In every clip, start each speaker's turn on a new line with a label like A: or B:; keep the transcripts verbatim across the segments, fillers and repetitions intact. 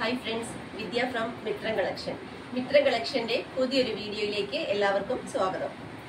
A: Hi friends, Vidya from Mitra Collection. Mitra Collection de പുതിയൊരു വീഡിയോയിലേക്ക് എല്ലാവർക്കും സ്വാഗതം.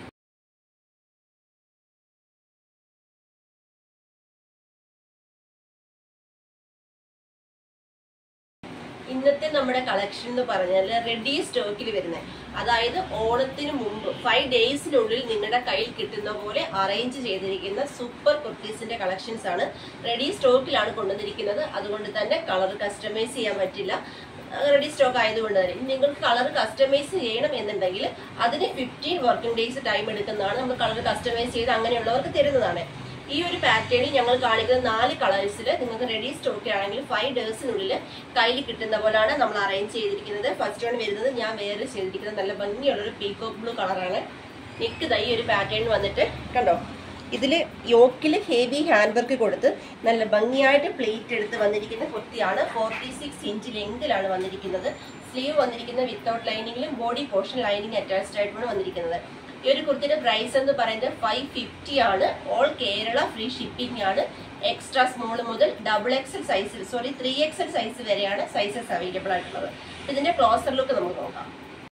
A: ഇന്നത്തെ നമ്മുടെ കളക്ഷൻ എന്ന് പറഞ്ഞാൽ റെഡി സ്റ്റോക്കിൽ വരുന്നത്, അതായത് ഓണത്തിന് മുമ്പ് ഫൈവ് ഡേയ്സിനുള്ളിൽ നിങ്ങളുടെ കയ്യിൽ കിട്ടുന്ന പോലെ അറേഞ്ച് ചെയ്തിരിക്കുന്ന സൂപ്പർ കുർത്തീസിന്റെ കളക്ഷൻസ് ആണ്. റെഡി സ്റ്റോക്കിലാണ് കൊണ്ടുവന്നിരിക്കുന്നത്. അതുകൊണ്ട് തന്നെ കളർ കസ്റ്റമൈസ് ചെയ്യാൻ പറ്റില്ല. റെഡി സ്റ്റോക്ക് ആയതുകൊണ്ട് തന്നെ നിങ്ങൾക്ക് കളർ കസ്റ്റമൈസ് ചെയ്യണം എന്നുണ്ടെങ്കിൽ അതിന് ഫിഫ്റ്റീൻ വർക്കിംഗ് ഡേയ്സ് ടൈം എടുക്കുന്നതാണ്. നമ്മൾ കളർ കസ്റ്റമൈസ് ചെയ്ത് അങ്ങനെയുള്ളവർക്ക് തരുന്നതാണ്. ഈ ഒരു പാറ്റേണിൽ ഞങ്ങൾ കാണിക്കുന്ന നാല് കളേഴ്സിൽ നിങ്ങൾക്ക് റെഡി സ്റ്റോക്ക് ആണെങ്കിൽ ഫൈവ് ഡേയ്സിനുള്ളിൽ കയ്യിൽ കിട്ടുന്ന പോലെയാണ് നമ്മൾ അറേഞ്ച് ചെയ്തിരിക്കുന്നത്. ഫസ്റ്റ് വൺ വരുന്നത് ഞാൻ വേറെ ചെയ്തിരിക്കുന്നത് നല്ല ഭംഗിയുള്ളൊരു പീകോക്ക് ബ്ലൂ കളറാണ്. നെക്ക് തൈ ഒരു പാറ്റേൺ വന്നിട്ട് കണ്ടോ, ഇതിൽ യോക്കിൽ ഹെവി ഹാൻഡ് വർക്ക് കൊടുത്ത് നല്ല ഭംഗിയായിട്ട് പ്ലേറ്റ് എടുത്ത് വന്നിരിക്കുന്ന കുർത്തിയാണ്. ഫോർട്ടി സിക്സ് ഇഞ്ച് ലെങ്തിലാണ് വന്നിരിക്കുന്നത്. സ്ലീവ് വന്നിരിക്കുന്നത് വിത്തൗട്ട് ലൈനിങ്ങിലും ബോഡി പോർഷൻ ലൈനിങ് അറ്റാച്ച്ഡ് ആയിട്ടാണ് വന്നിരിക്കുന്നത്. ഈ ഒരു കുർത്തിയുടെ പ്രൈസ് എന്ന് പറയുന്നത് ഫൈവ് ഫിഫ്റ്റി ആണ്. ഓൾ കേരള ഫ്രീ ഷിപ്പിംഗ് ആണ്. എക്സ്ട്രാ സ്മോൾ മുതൽ ഡബിൾ എക്സൽ സൈസിൽ സോറി ത്രീ എക്സൽ സൈസ് വരെയാണ് സൈസസ് അവൈലബിൾ ആയിട്ടുള്ളത്. ഇതിന്റെ ക്ലോസർ ലുക്ക് നമുക്ക് നോക്കാം.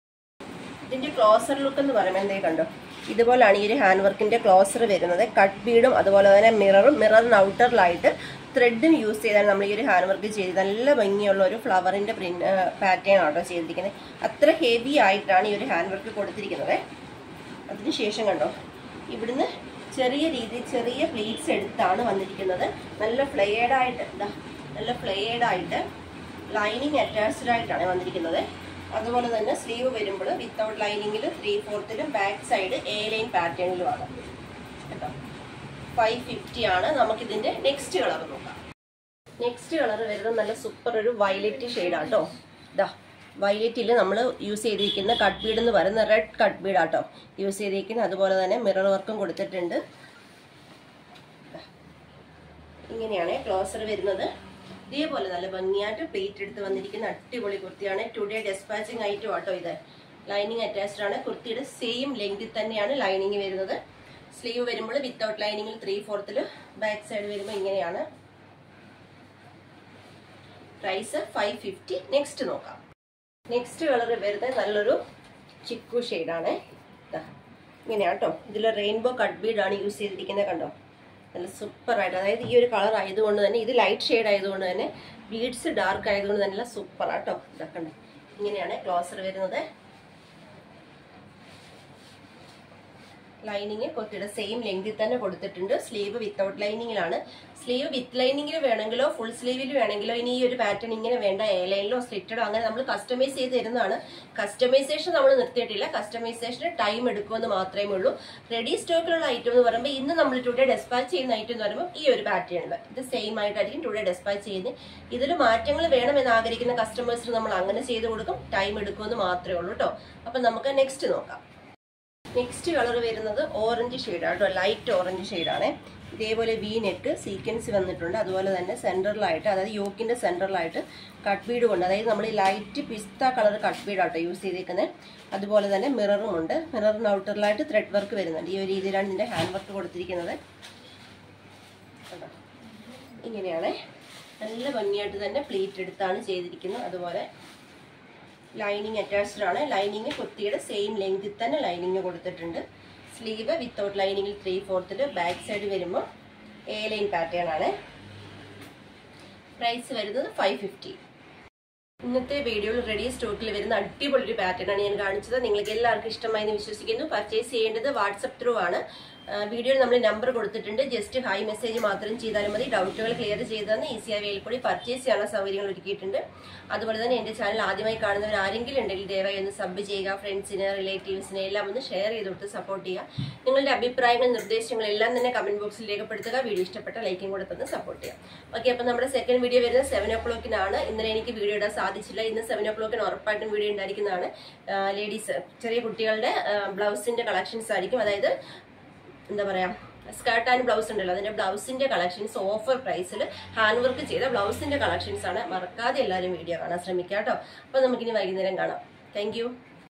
A: ഇതിന്റെ ക്ലോസർ ലുക്ക് എന്ന് പറയുമ്പോൾ എന്തേ കണ്ടോ, ഇതുപോലാണ് ഈ ഒരു ഹാൻഡ് വർക്കിന്റെ ക്ലോസർ വരുന്നത്. കട്ട് ബീഡും അതുപോലെ തന്നെ മിററും മിററിന് ഔട്ടറിലായിട്ട് ത്രെഡും യൂസ് ചെയ്താണ് നമ്മൾ ഈ ഒരു ഹാൻഡ് വർക്ക് ചെയ്ത് നല്ല ഭംഗിയുള്ള ഒരു ഫ്ലവറിന്റെ പ്രിന്റ് പാറ്റേൺ ആട്ടോ ചെയ്തിരിക്കുന്നത്. അത്ര ഹെവി ആയിട്ടാണ് ഈ ഒരു ഹാൻഡ് വർക്ക് കൊടുത്തിരിക്കുന്നത്. അതിനുശേഷം കണ്ടോ, ഇവിടുന്ന് ചെറിയ രീതിയിൽ ചെറിയ പ്ലീറ്റ്സ് എടുത്താണ് വന്നിരിക്കുന്നത്. നല്ല ഫ്ലെയർഡ് ആയിട്ട് ഇതാ നല്ല ഫ്ലെയർഡ് ആയിട്ട് ലൈനിങ് അറ്റാച്ച്ഡ് ആയിട്ടാണ് വന്നിരിക്കുന്നത്. അതുപോലെ തന്നെ സ്ലീവ് വരുമ്പോൾ വിത്തൗട്ട് ലൈനിങ്ങിൽ ത്രീ ഫോർത്തിലും ബാക്ക് സൈഡ് എ ലൈൻ പാറ്റേണിലുമാണ് കേട്ടോ. ഫൈവ് ഫിഫ്റ്റി ആണ്. നമുക്കിതിന്റെ നെക്സ്റ്റ് കളർ നോക്കാം. നെക്സ്റ്റ് കളർ വരുന്നത് നല്ല സൂപ്പർ ഒരു വയലറ്റ് ഷെയ്ഡാണ് കേട്ടോ. ഇതാ വയലറ്റിൽ നമ്മൾ യൂസ് ചെയ്തിരിക്കുന്ന കട്ട് ബീഡ് എന്ന് പറയുന്ന റെഡ് കട്ട് ബീഡാട്ടോ യൂസ് ചെയ്തിരിക്കുന്നത്. അതുപോലെ തന്നെ മിറർ വർക്കും കൊടുത്തിട്ടുണ്ട്. ഇങ്ങനെയാണ് ക്ലോസർ വരുന്നത്. ഇതേപോലെ നല്ല ഭംഗിയായിട്ട് പ്ലേറ്റ് എടുത്ത് വന്നിരിക്കുന്ന അടിപൊളി കുർത്തിയാണ്. ടുഡേ ഡെസ്പാച്ചിങ് ഐറ്റം ആട്ടോ ഇത്. ലൈനിങ് അറ്റാച്ച്ഡ് ആണ്. കുർത്തിയുടെ സെയിം ലെങ്തിൽ തന്നെയാണ് ലൈനിങ് വരുന്നത്. സ്ലീവ് വരുമ്പോൾ വിത്തൗട്ട് ലൈനിങ്ങിൽ ത്രീ ഫോർത്തിൽ ബാക്ക് സൈഡ് വരുമ്പോൾ ഇങ്ങനെയാണ്. Price five fifty. നെക്സ്റ്റ് നോക്കാം. നെക്സ്റ്റ് കളർ വരുന്നത് നല്ലൊരു ചിക്കു ഷെയ്ഡാണ്. ഇങ്ങനെയാണ് കേട്ടോ. ഇതിൽ റെയിൻബോ കട്ട് ബീഡാണ് യൂസ് ചെയ്തിരിക്കുന്നത്. കണ്ടോ, നല്ല സൂപ്പറായിട്ട്, അതായത് ഈ ഒരു കളർ ആയതുകൊണ്ട് തന്നെ ഇത് ലൈറ്റ് ഷെയ്ഡ് ആയതുകൊണ്ട് തന്നെ ബീഡ്സ് ഡാർക്ക് ആയതുകൊണ്ട് തന്നെ നല്ല സൂപ്പറാട്ടോ. ഇതൊക്കെ ഉണ്ട്. ഇങ്ങനെയാണ് ക്ലോസർ വരുന്നത്. ലൈനിങ് കുർത്തിയുടെ സെയിം ലെങ്തിൽ തന്നെ കൊടുത്തിട്ടുണ്ട്. സ്ലീവ് വിത്തൗട്ട് ലൈനിങ്ങിലാണ്. സ്ലീവ് വിത്ത് ലൈനിങ്ങിൽ വേണമെങ്കിലോ ഫുൾ സ്ലീവിൽ വേണമെങ്കിലോ ഇനി ഈ ഒരു പാറ്റേൺ ഇങ്ങനെ വേണ്ട എ ലൈനിലോ സ്ലിറ്റഡോ അങ്ങനെ നമ്മൾ കസ്റ്റമൈസ് ചെയ്ത് തരുന്നതാണ്. കസ്റ്റമൈസേഷൻ നമ്മൾ നിർത്തിയിട്ടില്ല. കസ്റ്റമൈസേഷന് ടൈം എടുക്കുമെന്ന് മാത്രമേ ഉള്ളൂ. റെഡി സ്റ്റോക്കിലുള്ള ഐറ്റം എന്ന് പറയുമ്പോൾ ഇന്ന് നമ്മൾ ടുഡേ ഡെസ്പാച്ച് ചെയ്യുന്ന ഐറ്റം എന്ന് പറയുമ്പോൾ ഈ ഒരു പാറ്റേണിൽ ഇത് സെയിം ആയിട്ടായിരിക്കും ടുഡേ ഡെസ്പാച്ച് ചെയ്യുന്നത്. ഇതിൽ മാറ്റങ്ങൾ വേണമെന്ന് ആഗ്രഹിക്കുന്ന കസ്റ്റമേഴ്സിന് നമ്മൾ അങ്ങനെ ചെയ്ത് കൊടുക്കും. ടൈം എടുക്കുമെന്ന് മാത്രമേ ഉള്ളൂ കേട്ടോ. അപ്പം നമുക്ക് നെക്സ്റ്റ് നോക്കാം. നെക്സ്റ്റ് കളർ വരുന്നത് ഓറഞ്ച് ഷെയ്ഡാണ് കേട്ടോ. ലൈറ്റ് ഓറഞ്ച് ഷെയ്ഡാണ്. ഇതേപോലെ വി നെക്ക് സീക്വൻസ് വന്നിട്ടുണ്ട്. അതുപോലെ തന്നെ സെൻറ്ററിലായിട്ട്, അതായത് യോക്കിൻ്റെ സെൻറ്ററിലായിട്ട് കട്ട് ബീഡ് കൊണ്ട്, അതായത് നമ്മൾ ഈ ലൈറ്റ് പിസ്ത കളർ കട്ട് ബീഡാട്ടോ യൂസ് ചെയ്തേക്കുന്നത്. അതുപോലെ തന്നെ മിററും ഉണ്ട്. മിററിന് ഔട്ടറിലായിട്ട് ത്രെഡ് വർക്ക് വരുന്നുണ്ട്. ഈ ഒരു രീതിയിലാണ് ഇതിൻ്റെ ഹാൻഡ് വർക്ക് കൊടുത്തിരിക്കുന്നത്. ഇങ്ങനെയാണ് നല്ല ഭംഗിയായിട്ട് തന്നെ പ്ലേറ്റ് എടുത്താണ് ചെയ്തിരിക്കുന്നത്. അതുപോലെ ലൈനിങ് അറ്റാച്ച്ഡ് ആണ്. ലൈനിങ് കുർത്തിയുടെ സെയിം ലെങ്തിൽ തന്നെ ലൈനിങ് കൊടുത്തിട്ടുണ്ട്. സ്ലീവ് വിത്തൗട്ട് ലൈനിങ്ങിൽ ത്രീ ഫോർത്തിൽ ബാക്ക് സൈഡ് വരുമ്പോൾ എ ലൈൻ പാറ്റേൺ ആണ്. പ്രൈസ് വരുന്നത് ഫൈവ് ഫിഫ്റ്റി. ഇന്നത്തെ വീഡിയോയിൽ റെഡി സ്റ്റോക്കിൽ വരുന്ന അടിപൊളി ഒരു പാറ്റേൺ ആണ് ഞാൻ കാണിച്ചത്. നിങ്ങൾക്ക് എല്ലാവർക്കും ഇഷ്ടമായി എന്ന് വിശ്വസിക്കുന്നു. പർച്ചേസ് ചെയ്യേണ്ടത് വാട്സപ്പ് ത്രൂ ആണ്. വീഡിയോയിൽ നമ്മൾ നമ്പർ കൊടുത്തിട്ടുണ്ട്. ജസ്റ്റ് ഹായ് മെസ്സേജ് മാത്രം ചെയ്താലും മതി. ഡൗട്ടുകൾ ക്ലിയർ ചെയ്തെന്ന് ഈസിയായ വേയിൽ കൂടി പർച്ചേസ് ചെയ്യാനുള്ള സൗകര്യങ്ങൾ ഒരുക്കിയിട്ടുണ്ട്. അതുപോലെ തന്നെ എൻ്റെ ചാനൽ ആദ്യമായി കാണുന്നവർ ആരെങ്കിലും ഉണ്ടെങ്കിൽ ദയവായി ഒന്ന് സബ് ചെയ്യുക. ഫ്രണ്ട്സിന് റിലേറ്റീവ്സിനെ എല്ലാം ഒന്ന് ഷെയർ ചെയ്ത് കൊടുത്ത് സപ്പോർട്ട് ചെയ്യുക. നിങ്ങളുടെ അഭിപ്രായങ്ങൾ നിർദ്ദേശങ്ങൾ എല്ലാം തന്നെ കമന്റ് ബോക്സിൽ രേഖപ്പെടുത്തുക. വീഡിയോ ഇഷ്ടപ്പെട്ട ലൈക്കും കൂടെ തന്ന് സപ്പോർട്ട് ചെയ്യാം. ഓക്കെ, അപ്പം നമ്മുടെ സെക്കൻഡ് വീഡിയോ വരുന്നത് സെവൻ ഒ ക്ലോക്കിനാണ്. ഇന്നലെ എനിക്ക് വീഡിയോ ഇടാൻ സാധിച്ചില്ല. ഇന്ന് സെവൻ ഒ ക്ലോക്കിന് ഉറപ്പായിട്ടും വീഡിയോ ഉണ്ടായിരിക്കുന്നതാണ്. ലേഡീസ് ചെറിയ കുട്ടികളുടെ ബ്ലൗസിന്റെ കളക്ഷൻസ് ആയിരിക്കും. അതായത് എന്താ പറയാ, സ്കേർട്ട് ആൻഡ് ബ്ലൗസ് ഉണ്ടല്ലോ, അതിന്റെ ബ്ലൗസിന്റെ കളക്ഷൻസ് ഓഫർ പ്രൈസിൽ ഹാൻഡ് വർക്ക് ചെയ്ത ബ്ലൗസിന്റെ കളക്ഷൻസ് ആണ്. മറക്കാതെ എല്ലാവരും വീഡിയോ കാണാൻ ശ്രമിക്കാം കേട്ടോ. അപ്പൊ നമുക്കിനി വൈകുന്നേരം കാണാം. താങ്ക്